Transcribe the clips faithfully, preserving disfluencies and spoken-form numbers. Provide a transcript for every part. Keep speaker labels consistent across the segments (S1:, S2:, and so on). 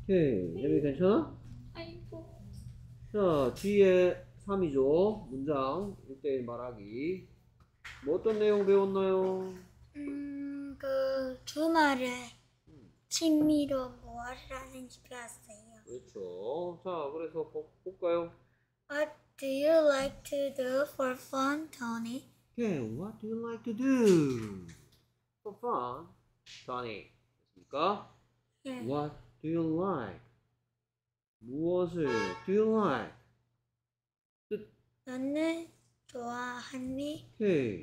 S1: 오케이. 재미 괜찮아?
S2: 아이고.
S1: 자, 뒤에 삼이죠. 문장 일 대일 말하기. 뭐 어떤 내용 배웠나요?
S2: 음, 그 주말에 취미로 무엇을 하는지 배웠어요.
S1: 그렇죠. 자, 그래서 보- 볼까요?
S2: What do you like to do for fun, Tony?
S1: 오케이. What do you like to do for fun? Tony. 됐습니까?
S2: 예.
S1: What do you like? 무엇을 do you like? 뜻.
S2: 너는 좋아하니?
S1: 오케이.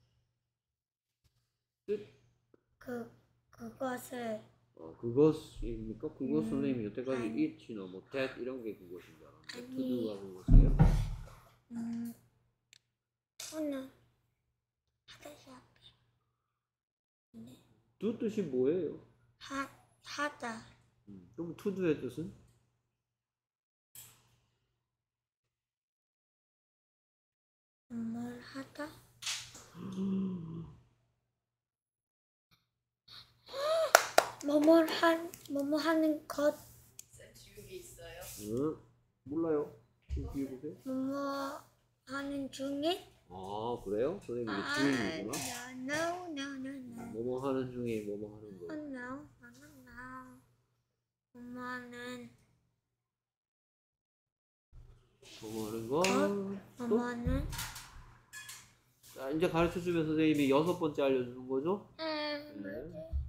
S1: 뜻.
S2: 그 그것을
S1: 어, 그것입니까? 그것
S2: 음,
S1: 선생님이 여태까지
S2: 아니.
S1: it이나 뭐 that 이런 게 그것인 줄 알았는데
S2: 아니.
S1: to do가 그것이에요?
S2: 음, 오늘 하다시 앞에 네.
S1: do 뜻이 뭐예요?
S2: 하 하다.
S1: 음, 그럼 to do의 뜻은?
S2: 뭘 하다? 뭐뭘 한 뭐뭐 하는 것
S3: 쌤 지우개 있어요?
S1: 응? 몰라요. 좀 뒤에 보세요.
S2: 뭐뭐 하는 중에
S1: 아 그래요? 선생님이
S2: 아,
S1: 주인이구나.
S2: no, no, no, no, no.
S1: 뭐뭐 하는 중에 뭐뭐 하는
S2: Oh,
S1: 거.
S2: no, no, no, no. 엄마는
S1: 뭐뭐 하는 거. 또?
S2: 엄마는
S1: 자 이제 가르쳐주면 선생님이 여섯 번째 알려주는 거죠?
S2: 음,
S1: 네.
S2: 뭐지?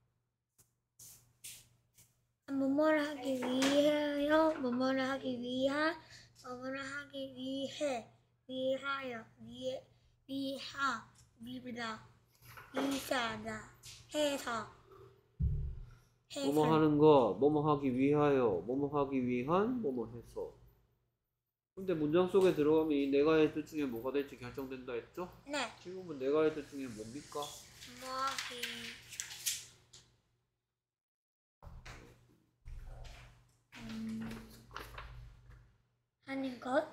S2: 뭐뭐를 하기 위해요. 뭐뭐를 하기 위한. 뭐뭐를 하기 위해. 위하여. 위해. 위하. 위다. 위사다. 해서. 해서.
S1: 뭐뭐 하는 거, 뭐뭐 하기 위하여, 뭐뭐 하기 위한, 뭐뭐 해서. 근데 문장 속에 들어가면 이 내가의 뜻 중에 뭐가 될지 결정된다 했죠?
S2: 네.
S1: 지금은 내가의 뜻 중에 뭡니까?
S2: 뭐하기. 음, 하는 것.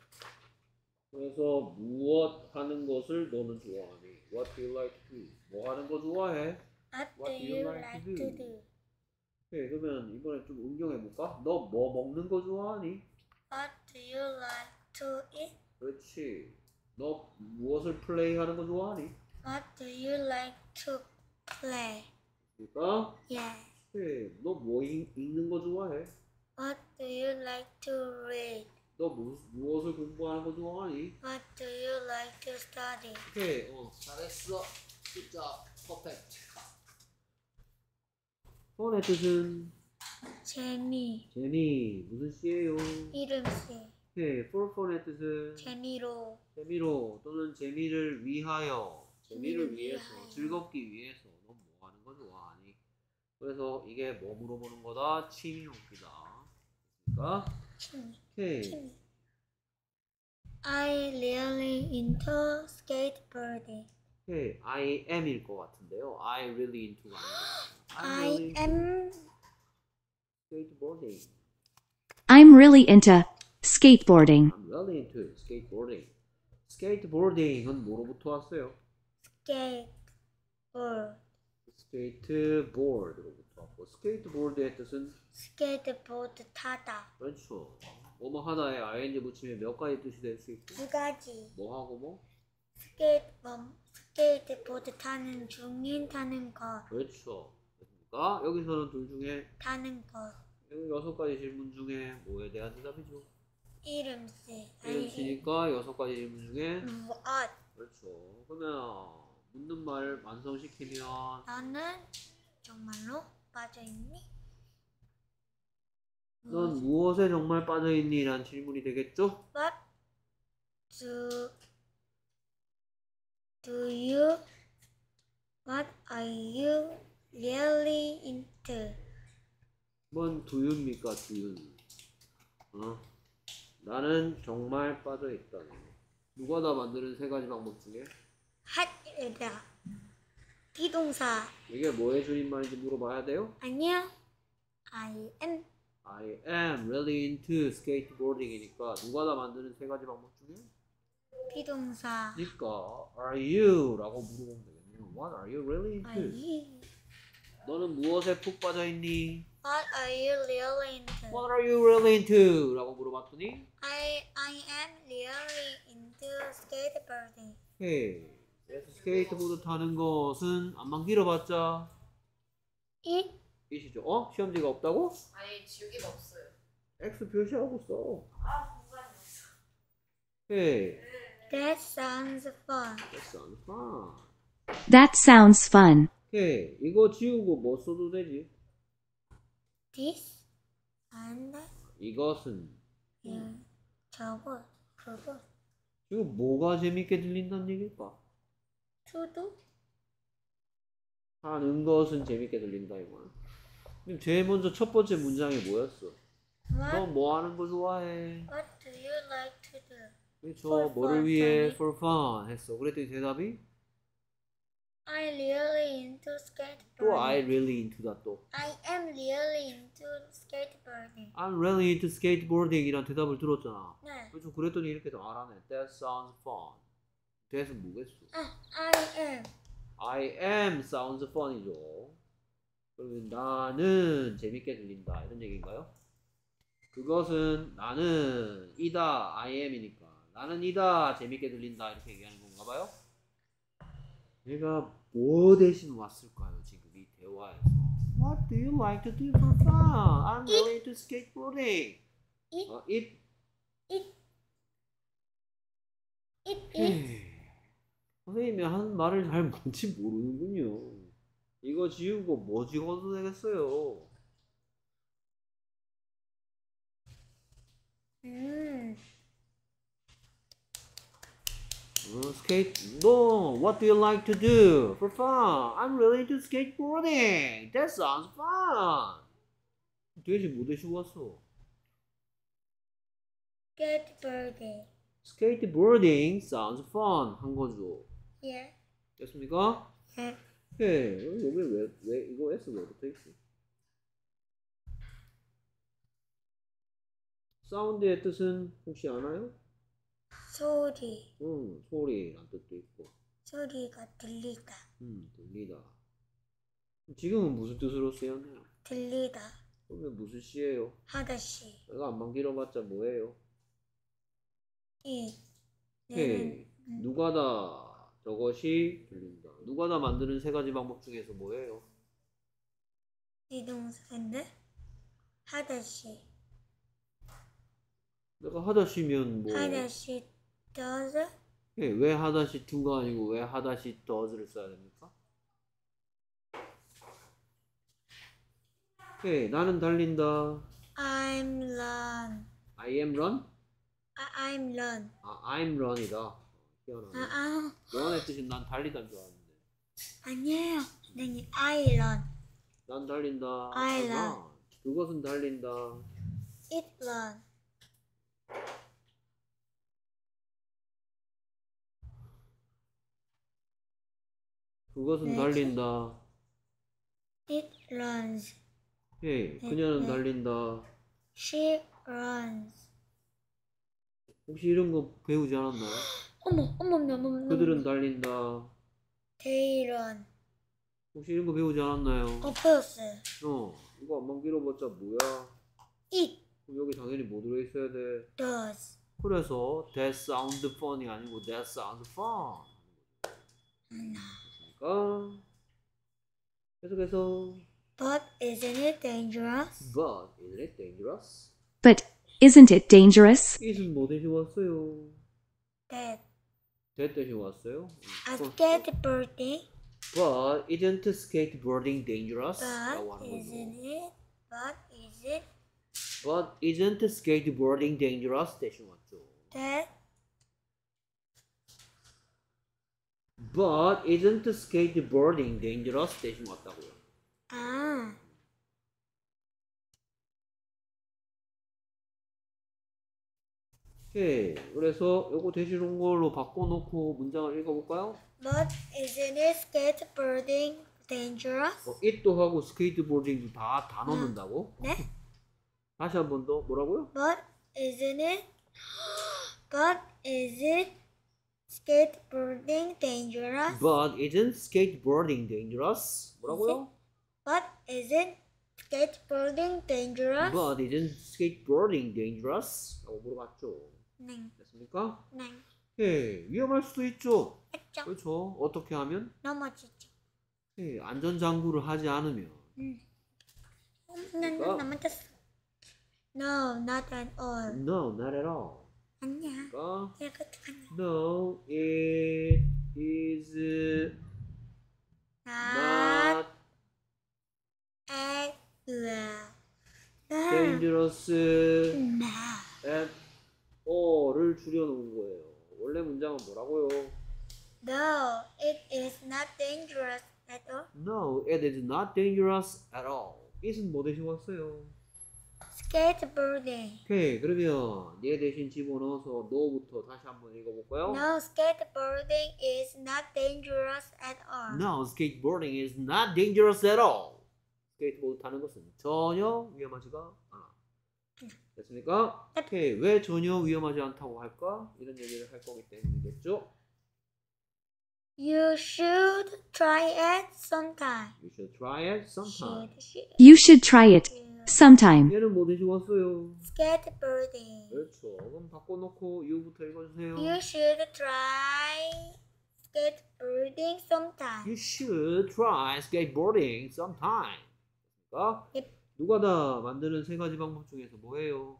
S1: 그래서 무엇 하는 것을 너는 좋아하니? What do you like to do? 뭐 하는 거 좋아해?
S2: What do
S1: What do
S2: you
S1: you like
S2: like
S1: to
S2: to
S1: do?
S2: do?
S1: 오케이, 그러면 이번에 좀 응용해볼까? 너 뭐 먹는 거 좋아하니?
S2: What do you like to eat?
S1: 그렇지. 너 무엇을 플레이 하는 거 좋아하니?
S2: What do you like to play?
S1: 그러니까
S2: Yes.
S1: 오케이, 너 뭐 읽는 거 좋아해?
S2: What do you like to read?
S1: 너 무, 무엇을 공부하는 거 좋아하니?
S2: What do you like to study?
S1: 오케이, 어, 잘했어. Good job. Perfect. 폰의 뜻은
S2: 재미.
S1: 재미. 무슨 시예요?
S2: 이름씨.
S1: 오케이, for fun의 뜻은
S2: 재미로.
S1: 재미로 또는 재미를 위하여. 재미를
S2: 재미를
S1: 위해서,
S2: 위하여.
S1: 즐겁기 위해서. 너 뭐 하는 거 좋아하니? 그래서 이게 뭐 물어보는 거다? 취미 묻기다. 그러니까
S2: 취미.
S1: 오케이.
S2: 취미. I really into skateboarding.
S1: 오케이, I am일 것 같은데요. I really into가 아니고. I'm
S2: I
S1: really into
S2: am
S1: skateboarding.
S4: I'm really into skateboarding.
S1: I'm really into skateboarding. skateboarding은 뭐로부터 왔어요?
S2: skateboard.
S1: skateboard로부터 왔고, skateboard의 뜻은
S2: 스케이트보드 타다.
S1: 그렇죠. 뭐뭐 하다에 ing 붙이면 몇 가지 뜻이 될 수 있고,
S2: 두 가지.
S1: 뭐 하고 뭐?
S2: 스케이트, 뭐, 스케이트보드 타는 중인 타는 것.
S1: 그렇죠. 그러니까 여기서는 둘 중에
S2: 타는 것.
S1: 이 여섯 가지 질문 중에 뭐에 대한 대답이죠?
S2: 이름씨.
S1: 이름치니까 여섯 가지 질문 중에
S2: 무엇.
S1: 그렇죠. 그러면 묻는 말 완성시키면
S2: 너는 정말로 빠져있니?
S1: 넌 무엇에 정말 빠져있니? 라는 질문이 되겠죠?
S2: What do, do you, what are you really into?
S1: 뭔 두유입니까? 두유. 어? 나는 정말 빠져있다네. 누가 다 만드는 세 가지 방법 중에
S2: 하다. 비동사.
S1: 이게 뭐의 줄임말인지 물어봐야 돼요?
S2: 아니야. I am.
S1: I am really into skateboarding이니까 누가 다 만드는 세 가지 방법 중에?
S2: 비동사.
S1: 그러니까 are you? 라고 물어보면 되겠네요. What are you really
S2: Are
S1: into?
S2: you?
S1: 너는 무엇에 푹 빠져있니?
S2: What are you really into?
S1: What are you really into? 라고 물어봤더니
S2: I I am really into skateboarding.
S1: 오케이. 그래서 스케이트보드 타는 것은 안만 길어봤자
S2: It
S1: 이시죠. 어? 시험지가 없다고?
S3: 아예 지우개가 없어요.
S1: X 표시하고 써.
S3: 아 공간이 없어.
S1: 오케이.
S2: that sounds fun.
S1: That sounds fun.
S4: That sounds fun.
S1: 오케이. 이거 지우고 뭐 써도 되지?
S2: This and
S1: 이것은
S2: 이 저거 그거
S1: 지금 뭐가 재밌게 들린다는 얘기일까?
S2: to do
S1: 하는 것은 재밌게 들린다 이거야. 그럼 제일 먼저 첫 번째 문장이 뭐였어?
S2: what
S1: 너 뭐 하는 거 좋아해?
S2: what do you like to do?
S1: 그렇죠.
S2: For
S1: 뭐를
S2: fun,
S1: 위해?
S2: sorry.
S1: For fun 했어. 그랬더니 대답이
S2: I really into skateboarding.
S1: 또 I really into다 또.
S2: I am really into skateboarding.
S1: I'm really into skateboarding 이란 대답을 들었잖아.
S2: 네.
S1: 그래서 그랬더니 이렇게 더 알아내. That sounds fun. that은 뭐겠어?
S2: 아, I am.
S1: I am sounds fun이죠. 그러면 나는 재밌게 들린다 이런 얘기인가요? 그것은 나는 이다 I am이니까 나는 이다 재밌게 들린다 이렇게 얘기하는 건가 봐요? 얘가 뭐 대신 왔을까요 지금 이 대화에서? What do you like to do for fun? I'm really into skateboarding.
S2: It
S1: 어, it
S2: it it is
S1: 에이, 선생님이 하는 말을 잘 뭔지 모르는군요. 이거 지우고 뭐 지워도 되겠어요?
S2: 음.
S1: 어, 스케이트. No, what do you like to do for fun? I'm really into skateboarding. That sounds fun. 대신 뭐 대신 왔어?
S2: skateboarding.
S1: Skateboarding sounds fun 한 거죠.
S2: 예.
S1: 됐습니까?
S2: 예.
S1: 네, 여기 왜, 왜 이거 S 왜 붙어 있어? 사운드의 뜻은 혹시 아나요?
S2: 소리.
S1: 응, 소리란 뜻도 있고,
S2: 소리가 들리다.
S1: 음, 들리다. 지금은 무슨 뜻으로 쓰였나요?
S2: 들리다.
S1: 그러면 무슨 시예요?
S2: 하다시.
S1: 내가 안만 길어봤자 뭐예요?
S2: 이.
S1: 헤이, 누가다. 저것이 들린다. 누가다 만드는 세 가지 방법 중에서 뭐예요?
S2: 비동사인데 하다시.
S1: 내가 하다시면 뭐?
S2: 하다시 does
S1: 예, 왜 하다시 to가 아니고 왜 하다시 does를 써야 됩니까? 예, 나는 달린다.
S2: I'm run.
S1: I am run?
S2: 아, I'm run.
S1: 아, I'm run이다. 희한하네.
S2: 아, 아
S1: run의 뜻이 난 달리다인 줄 알았는데.
S2: 아니에요. 선생님 I run.
S1: 난 달린다.
S2: I
S1: 아,
S2: run.
S1: 그것은 달린다.
S2: It run.
S1: 그것은
S2: 네.
S1: 달린다.
S2: It runs.
S1: 예,
S2: 네,
S1: 그녀는
S2: 네.
S1: 달린다.
S2: She runs.
S1: 혹시 이런 거 배우지 않았나요?
S2: 어머, 어머, 어머, 어머, 어머.
S1: 그들은 달린다.
S2: They run.
S1: 혹시 이런 거 배우지 않았나요?
S2: 어, 배웠어요.
S1: 어, 이거 안만 길어봤자 뭐야?
S2: It
S1: 그럼 여기 당연히 뭐 들어있어야 돼?
S2: does.
S1: 그래서 that sound fun이 아니고 that sound fun.
S2: 음.
S1: 그러니까 계속해서
S2: But isn't it dangerous?
S1: but isn't it dangerous?
S4: But isn't it dangerous?
S1: it은 뭐 대신 왔어요?
S2: That
S1: that 대신 왔어요?
S2: a
S1: 어,
S2: skateboarding.
S1: but isn't skateboarding dangerous?
S2: But
S1: 라고 하는
S2: isn't
S1: 거죠.
S2: it? But is it
S1: But isn't skateboarding dangerous? 대신 왔죠.
S2: that
S1: But isn't skateboarding dangerous? 대신 왔다고요.
S2: 아
S1: 오케이. 그래서 요거 대신 온 걸로 바꿔놓고 문장을 읽어볼까요?
S2: But isn't it skateboarding dangerous?
S1: 어, it도 하고 스케이트보딩도 다, 다 넣는다고?
S2: 네?
S1: 다시 한 번 더 뭐라고요?
S2: But isn't it? But is it skateboarding dangerous?
S1: But isn't skateboarding dangerous? 뭐라고요?
S2: But isn't skateboarding dangerous?
S1: But isn't skateboarding dangerous? 라고 물어봤죠.
S2: 네.
S1: 됐습니까?
S2: 네.
S1: 예, 위험할 수도 있죠.
S2: 했죠.
S1: 그렇죠. 어떻게 하면?
S2: 넘어지죠.
S1: 예, 안전장구를 하지 않으면.
S2: 응. 난 넘어졌어. No, not at all.
S1: No, not at all.
S2: 아니야.
S1: 그러니까
S2: 내가 어떡하냐.
S1: No, it is
S2: Not
S1: not
S2: at all.
S1: dangerous
S2: No.
S1: at all을 줄여놓은 거예요. 원래 문장은 뭐라고요?
S2: No, it is not dangerous at all.
S1: No, it is not dangerous at all. it은 뭐 대신 왔어요?
S2: Skateboarding.
S1: 오케이, 그러면 얘 대신 집어넣어서 no부터 다시 한번 읽어볼까요?
S2: No, skateboarding is not dangerous at all.
S1: No, skateboarding is not dangerous at all. 스케이트보드 타는 것은 전혀 위험하지가 않아. 됐습니까? 오케이, 왜 전혀 위험하지 않다고 할까? 이런 얘기를 할 거기 때문이겠죠?
S2: You should try it sometime.
S1: You should try it sometime.
S2: Should, should.
S4: You should try it sometime.
S1: 얘는 뭐 대신 왔어요?
S2: Skateboarding.
S1: 그렇죠. 그럼 바꿔놓고 you부터 읽어주세요.
S2: You should try skateboarding sometime.
S1: You should try skateboarding sometime. 그러니까
S2: Yep.
S1: 누가 다 만드는 세 가지 방법 중에서 뭐예요?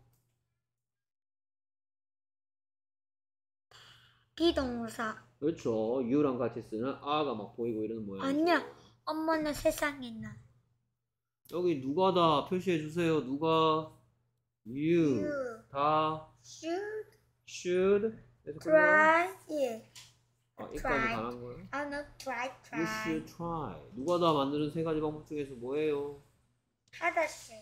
S2: 비동사.
S1: 그렇죠. you랑 같이 쓰는 아가 막 보이고 이러는 모양이죠.
S2: 아니야. 엄마는 세상에 나.
S1: 여기 누가 다 표시해 주세요. 누가 you,
S2: You
S1: 다
S2: should
S1: should 해서
S2: try it.
S1: 아, 이까지
S2: try.
S1: 가는 거예요?
S2: I know try
S1: You
S2: try.
S1: should try. 누가 다 만드는 세 가지 방법 중에서 뭐예요?
S2: 하다시.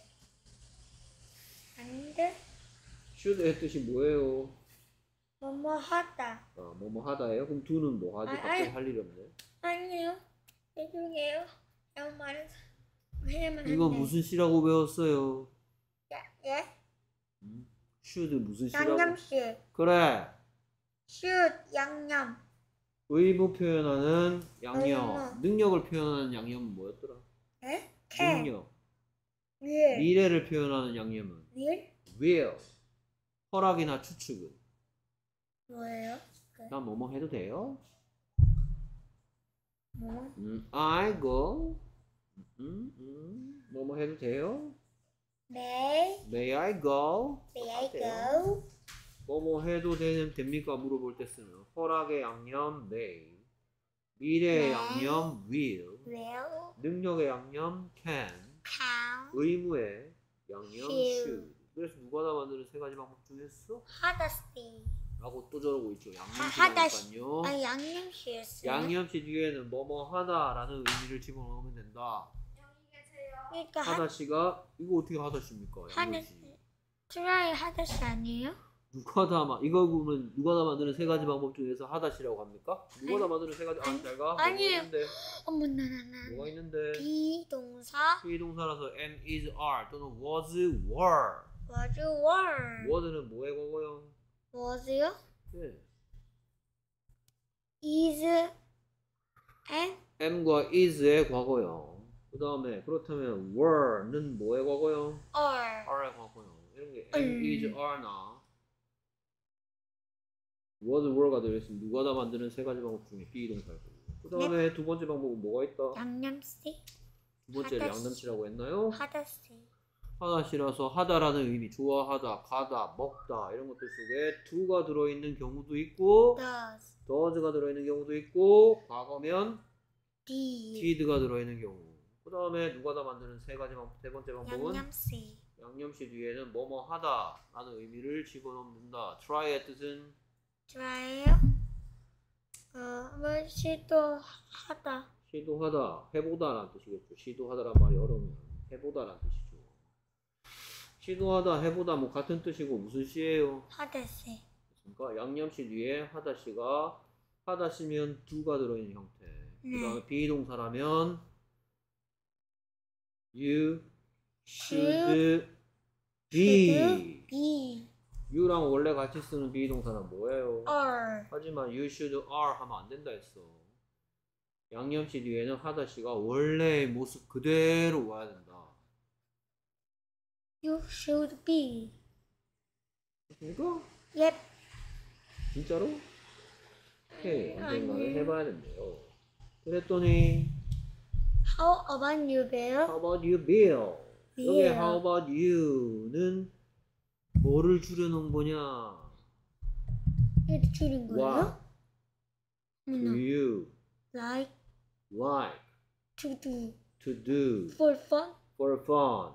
S2: 안돼.
S1: should의 뜻이 뭐예요?
S2: 뭐뭐 하다.
S1: 아, 뭐뭐 하다예요? 그럼 do는 뭐 하지?
S2: 아,
S1: 갑자기
S2: 아니.
S1: 할 일이 없네.
S2: 아니요. 죄송해요. 아무 말은 해야만 한대.
S1: 이거 무슨 시라고 배웠어요?
S2: 예?
S1: 음? should 무슨 시라고?
S2: 양념씨.
S1: 그래.
S2: should 양념.
S1: 의무 표현하는 양념.
S2: 의무.
S1: 능력을 표현하는 양념은 뭐였더라?
S2: 에? can.
S1: 능력.
S2: will.
S1: 미래를 표현하는 양념은
S2: will?
S1: will. 허락이나 추측은.
S2: 뭐예요?
S1: 나 뭐뭐 해도 돼요?
S2: 뭐?
S1: 음, I go. 음, 음, 뭐뭐 해도 돼요?
S2: May.
S1: May I go?
S2: May I
S1: 돼요.
S2: go?
S1: 뭐뭐 해도 되는 됩니까? 물어볼 때 쓰는 허락의 양념 may. 미래의
S2: 네.
S1: 양념 will.
S2: Will.
S1: 능력의 양념 can.
S2: Can.
S1: 의무의 양념
S2: should.
S1: should. 그래서 누가 다 만드는 세 가지 방법 중에서
S2: 하다시.
S1: 라고 또 저러고 있죠.
S2: 하다시.
S1: 양념시라니까요.
S2: 아 양념씨였어.
S1: 양념시 뒤에는 뭐뭐 하다라는 의미를 집어넣으면 된다.
S3: 안녕히 계세요.
S2: 그러니까 하,
S1: 하다시가 이거 어떻게 하다시입니까?
S2: 하다시.
S1: 양념시.
S2: try 하다시 아니에요?
S1: 누가 다 마, 이거 보면 누가 다 만드는 세 가지 방법 중에서 하다시라고 합니까? 누가 다 만드는 세 가지 아, 잘가? 뭐가
S2: 아니에요.
S1: 있는데?
S2: 어머 나나나.
S1: 뭐가 있는데?
S2: 비동사.
S1: 비동사라서 am, is, are 또는 was, were.
S2: was were.
S1: was는 뭐의 과거요?
S2: was요?
S1: 네.
S2: is and
S1: am과 is의 과거요. 그 다음에 그렇다면 were는 뭐의 과거요?
S2: are.
S1: are의 과거요. 이런 게 am,
S2: 음.
S1: is, are나 was, were가 들어있으면 누가 다 만드는 세 가지 방법 중에 비동사일 거고. 그 다음에 두 번째 방법은 뭐가 있다?
S2: 양념씨.
S1: 두 번째
S2: 하다시.
S1: 양념치라고 했나요?
S2: 하다시.
S1: 하다시라서 하다라는 의미, 좋아하다, 가다, 먹다 이런 것들 속에 do가 들어있는 경우도 있고
S2: does.
S1: does가 들어있는 경우도 있고 과거면
S2: did.
S1: did가 들어있는 경우. 그 다음에 누가 다 만드는 세 가지 방법, 세 번째 방법은
S2: 양념씨.
S1: 양념시 뒤에는 뭐뭐 하다라는 의미를 집어넣는다. try의 뜻은
S2: 좋아요? 어, 뭐 시도하다.
S1: 시도하다, 해보다라는 뜻이겠죠. 시도하다란 말이 어려우면 해보다라는 뜻이죠. 시도하다, 해보다 뭐 같은 뜻이고 무슨 시예요?
S2: 하다시.
S1: 그러니까 양념시 뒤에 하다시가 하다시면 do가 들어있는 형태. 그 다음에 비동사라면 you should be.
S2: should be.
S1: you랑 원래 같이 쓰는 비동사는 뭐예요?
S2: are.
S1: 하지만 you should are 하면 안 된다 했어. 양념시 뒤에는 하다시가 원래의 모습 그대로 와야 된다.
S2: you should be.
S1: 됐습니까?
S2: Yep.
S1: 진짜로? 오케이. 언젠가는
S2: 아니에요.
S1: 해봐야 된대요. 그랬더니
S2: How about you, Bill?
S1: How about you, Bill? 여기
S2: Bill.
S1: How about you는 뭐를 줄여놓은 거냐?
S2: 이렇게 줄인 거예요?
S1: What do
S2: 어머나.
S1: you
S2: Like
S1: like
S2: to do
S1: to do
S2: for fun?
S1: for fun?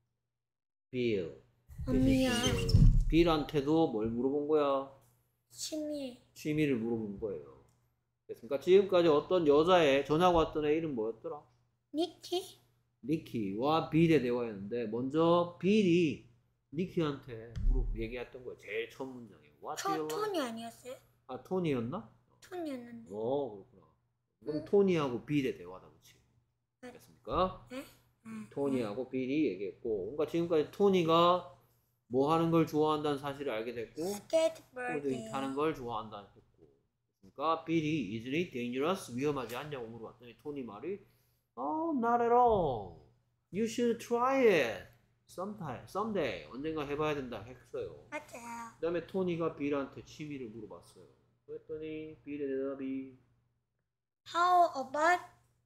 S1: Bill.
S2: 언니야.
S1: 빌한테도 뭘 물어본 거야?
S2: 취미.
S1: 취미를 물어본 거예요. 됐습니까? 지금까지 어떤 여자애 전화가 왔던 애 이름 뭐였더라?
S2: 니키?
S1: 니키와 빌의 대화였는데 먼저 빌이 니키한테 물어 얘기했던 거예요. 제일 처음 문장에. What do
S2: 초,
S1: you like?
S2: 톤이 아니었어요?
S1: 아 토니였나?
S2: 톤이었는데.
S1: 어 그렇구나. 그럼
S2: 응.
S1: 토니하고 빌의 대화다 그치?
S2: 네.
S1: 됐습니까?
S2: 네? 응.
S1: 토니하고 빌이 얘기했고 그러니까 지금까지 토니가 뭐 하는 걸 좋아한다는 사실을 알게 됐고 보드
S2: 스케이트보드.
S1: 타는 걸 좋아한다 했고 그러니까 빌이 is it dangerous? 위험하지 않냐고 물어봤더니 토니 말이 Oh not at all. You should try it. sometime, someday. 언젠가 해봐야 된다 했어요.
S2: 맞아요.
S1: 그 다음에 토니가 빌한테 취미를 물어봤어요. 그랬더니 빌의 대답이
S2: How about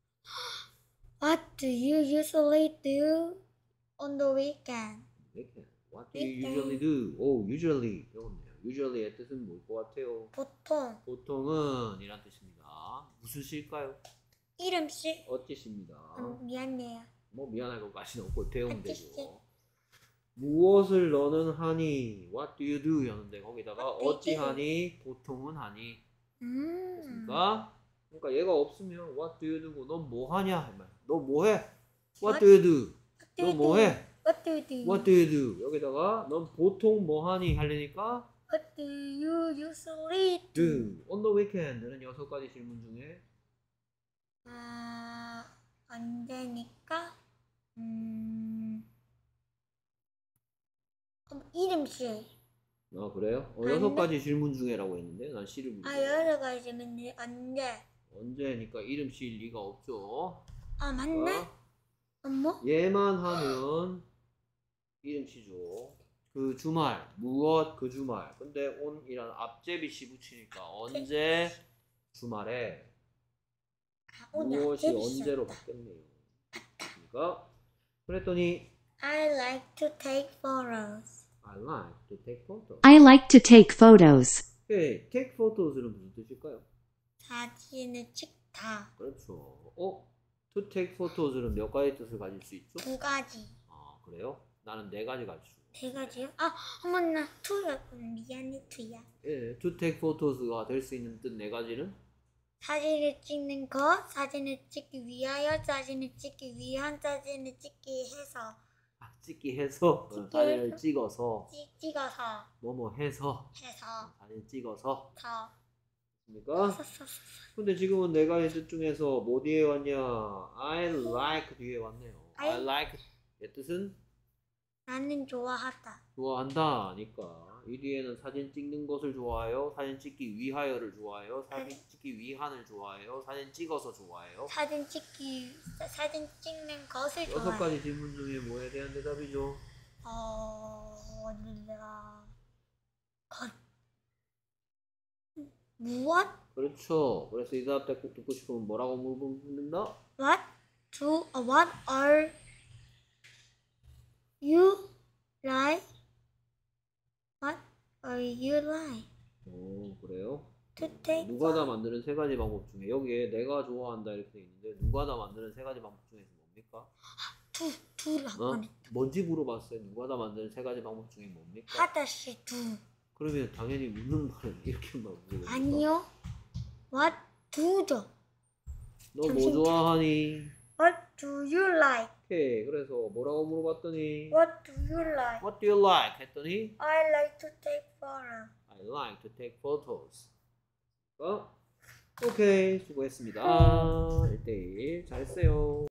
S2: what do you usually do on the weekend?
S1: weekend. What do you usually do? 오, usually 배웠네요. usually의 뜻은 뭘 것 같아요?
S2: 보통
S1: 보통은 이란 뜻입니다. 무슨 시일까요?
S2: 이름씨?
S1: 어찌시입니다.
S2: 음, 미안해요.
S1: 뭐 미안할 것까지는 없고 배우면
S2: 어찌시?
S1: 되죠. 무엇을 너는 하니? What do you do? 였는데 거기다가
S2: What do you
S1: 어찌
S2: do?
S1: 하니? 보통은 하니?
S2: 음.
S1: 됐습니까? 그러니까 얘가 없으면 What do you do고 넌 뭐 하냐? 너 뭐 해? What
S2: What?
S1: do you do?
S2: What do
S1: 너
S2: you
S1: 뭐
S2: do?
S1: 해?
S2: What do you do?
S1: What do you do? 여기다가 넌 보통 뭐 하니? 하려니까
S2: What do you usually do?
S1: do. On the weekend는 여섯 가지 질문 중에
S2: 아, 언제니까? 음. 어, 이름씨.
S1: 아 그래요? 어,
S2: 안
S1: 여섯
S2: 돼.
S1: 가지 질문 중에라고 했는데 난 시를
S2: 아,
S1: 부르고
S2: 여러 가지면 언제?
S1: 언제니까 이름 시일 리가 없죠.
S2: 아, 맞네?
S1: 어?
S2: 어머?
S1: 얘만 하면 이름 시죠. 그 주말 무엇 그 주말. 근데 on이라는 앞제비 시 붙이니까 언제 주말에
S2: 아, 오늘
S1: 무엇이
S2: 앞제비
S1: 언제로
S2: 썼다.
S1: 바뀌었네요. 그러니까 그랬더니
S2: I like to take photos.
S1: I like to take photos.
S4: I like to take photos.
S1: 오케이, take photos는 무슨 뜻일까요?
S2: 사진을 찍다.
S1: 그렇죠. 어? to take photos는 몇 가지 뜻을 가질 수 있죠?
S2: 두 가지.
S1: 아 그래요? 나는 네 가지 가지고.
S2: 세 가지요? 아, 어머나, 투였구나. 미안해, 투야.
S1: 예, to take photos가 될 수 있는 뜻 네 가지는
S2: 사진을 찍는 것, 사진을 찍기 위하여, 사진을 찍기 위한, 사진을 찍기 해서,
S1: 아, 찍기 해서 어,
S2: 찍기
S1: 사진을
S2: 해서?
S1: 찍어서
S2: 찍, 찍어서,
S1: 뭐뭐 해서
S2: 해서,
S1: 사진 찍어서
S2: 서,
S1: 입니까?
S2: 서, 서, 서.
S1: 근데 지금은 네 가지 뜻 중에서 뭐 뒤에 왔냐? I like 뒤에 왔네요. I,
S2: I-
S1: like 의 뜻은
S2: 나는 좋아하다.
S1: 좋아한다니까 이 뒤에는 사진 찍는 것을 좋아해요, 사진 찍기 위하여를 좋아해요, 사진
S2: 사진-
S1: 찍기 위한을 좋아해요, 사진 찍어서 좋아해요.
S2: 사진 찍기, 사- 사진 찍는 것을
S1: 여섯
S2: 좋아해.
S1: 가지 질문 중에 뭐에 대한 대답이죠?
S2: 어, 내가, 것, 무엇?
S1: 그렇죠. 그래서 이 대답 꼭 듣고 싶으면 뭐라고 물어본다?
S2: What do, uh, what are you like? What are you like?
S1: 오 그래요?
S2: To take
S1: 누가 다 만드는 세 가지 방법 중에 여기에 내가 좋아한다 이렇게 돼 있는데 누가 다 만드는 세 가지 방법 중에서 뭡니까?
S2: 두, 두를
S1: 어?
S2: 한번
S1: 뭔지 물어봤어요. 누가 다 만드는 세 가지 방법 중에 뭡니까?
S2: 하다시 두.
S1: 그러면 당연히 묻는 말은 이렇게만 물어봅니다.
S2: 아니요. What do죠?
S1: 너 뭐
S2: 정신
S1: 좋아하니?
S2: What do you like?
S1: 오케이. 그래서 뭐라고 물어봤더니
S2: What do you like?
S1: What do you like? 했더니
S2: I like to take photos.
S1: I like to take photos. 어? 오케이. 수고했습니다. 일 대일 잘했어요.